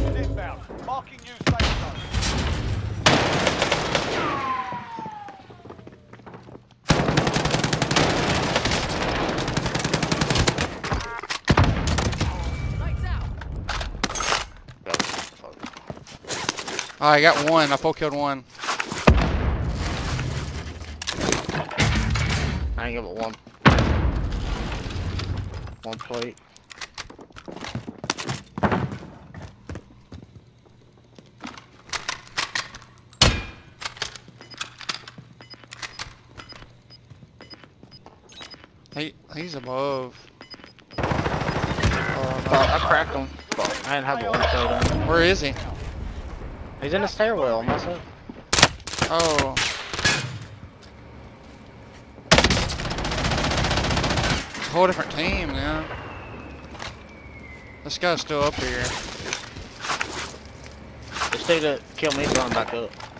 inbound. Marking new safe zone. I got one. I full killed one. I ain't give it one plate. He's above. I cracked him. I didn't have one killed him. Where is he? He's in the stairwell, myself. Oh. It's a whole different team now. This guy's still up here. This dude that killed me is going back up.